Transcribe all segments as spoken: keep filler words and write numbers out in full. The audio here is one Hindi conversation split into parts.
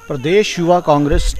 प्रदेश युवा कांग्रेस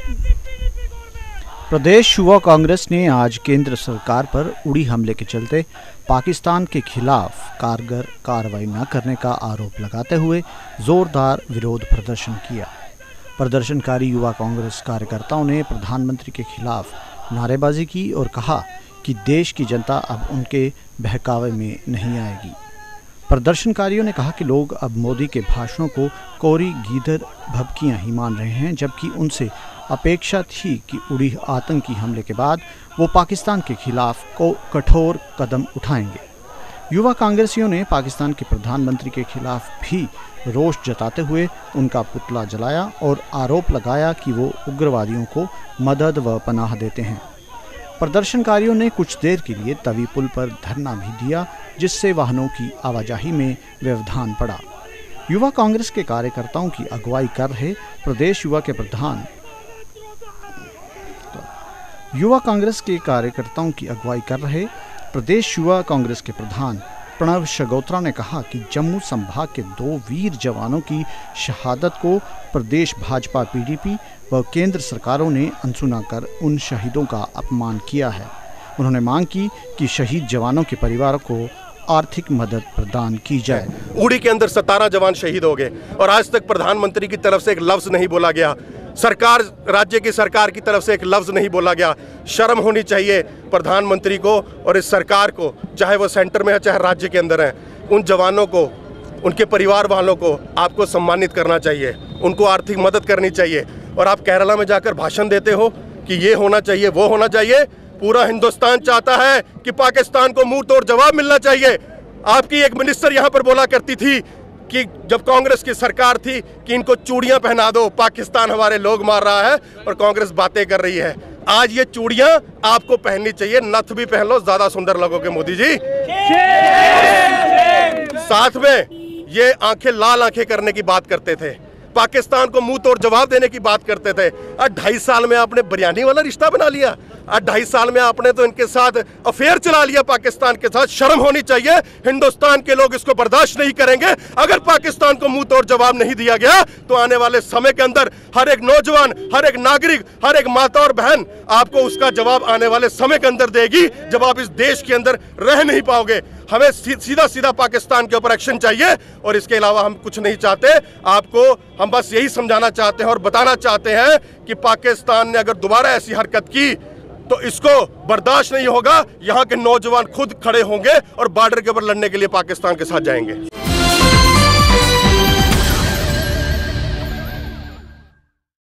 प्रदेश युवा कांग्रेस ने आज केंद्र सरकार पर उड़ी हमले के चलते पाकिस्तान के खिलाफ कारगर कार्रवाई न करने का आरोप लगाते हुए जोरदार विरोध प्रदर्शन किया। प्रदर्शनकारी युवा कांग्रेस कार्यकर्ताओं ने प्रधानमंत्री के खिलाफ नारेबाजी की और कहा कि देश की जनता अब उनके बहकावे में नहीं आएगी। प्रदर्शनकारियों ने कहा कि लोग अब मोदी के भाषणों को कोरी गीदड़ भभकियां ही मान रहे हैं, जबकि उनसे अपेक्षा थी कि उड़ी आतंकी हमले के बाद वो पाकिस्तान के खिलाफ को कठोर कदम उठाएंगे। युवा कांग्रेसियों ने पाकिस्तान के प्रधानमंत्री के खिलाफ भी रोष जताते हुए उनका पुतला जलाया और आरोप लगाया कि वो उग्रवादियों को मदद व पनाह देते हैं। प्रदर्शनकारियों ने कुछ देर के लिए तवी पुल पर धरना भी दिया, जिससे वाहनों की आवाजाही में व्यवधान पड़ा। युवा कांग्रेस के कार्यकर्ताओं की अगुवाई कर रहे प्रदेश युवा के प्रधान युवा कांग्रेस के कार्यकर्ताओं की अगुवाई कर रहे प्रदेश युवा कांग्रेस के प्रधान प्रणव शगोत्रा ने कहा कि जम्मू संभाग के दो वीर जवानों की शहादत को प्रदेश भाजपा पीडीपी व केंद्र सरकारों ने अनसुना कर उन शहीदों का अपमान किया है। उन्होंने मांग की कि शहीद जवानों के परिवारों को आर्थिक मदद प्रदान की जाए। उड़ी के अंदर सतारह जवान शहीद हो गए और आज तक प्रधानमंत्री की तरफ से एक लफ्ज नहीं बोला गया, सरकार राज्य की सरकार की तरफ से एक लफ्ज नहीं बोला गया। शर्म होनी चाहिए प्रधानमंत्री को और इस सरकार को, चाहे वो सेंटर में है चाहे राज्य के अंदर है। उन जवानों को, उनके परिवार वालों को आपको सम्मानित करना चाहिए, उनको आर्थिक मदद करनी चाहिए। और आप केरला में जाकर भाषण देते हो कि ये होना चाहिए वो होना चाहिए। पूरा हिंदुस्तान चाहता है कि पाकिस्तान को मुंह तोड़ जवाब मिलना चाहिए। आपकी एक मिनिस्टर यहाँ पर बोला करती थी कि जब कांग्रेस की सरकार थी कि इनको चूड़ियां पहना दो, पाकिस्तान हमारे लोग मार रहा है, और कांग्रेस बातें कर रही है। आज ये चूड़ियां आपको पहननी चाहिए, नथ भी पहन लो, ज्यादा सुंदर लगोगे मोदी जी। साथ में ये आंखें लाल आंखें करने की बात करते थे, पाकिस्तान को मुंह तोड़ जवाब देने की बात करते थे। आज ढाई साल में आपने बिरयानी वाला रिश्ता बना लिया। आज ढाई साल में आपने तो इनके साथ अफेयर चला लिया पाकिस्तान के साथ। शर्म होनी चाहिए। हिंदुस्तान के लोग इसको बर्दाश्त नहीं करेंगे। अगर पाकिस्तान को मुंह तोड़ जवाब नहीं दिया गया तो आने वाले समय के अंदर हर एक नौजवान, हर एक नागरिक, हर एक माता और बहन आपको उसका जवाब आने वाले समय के अंदर देगी, जब आप इस देश के अंदर रह नहीं पाओगे। हमें सीधा सीधा पाकिस्तान के ऊपर एक्शन चाहिए और इसके अलावा हम कुछ नहीं चाहते। आपको हम बस यही समझाना चाहते हैं और बताना चाहते हैं कि पाकिस्तान ने अगर दोबारा ऐसी हरकत की तो इसको बर्दाश्त नहीं होगा। यहाँ के नौजवान खुद खड़े होंगे और बॉर्डर के ऊपर लड़ने के लिए पाकिस्तान के साथ जाएंगे।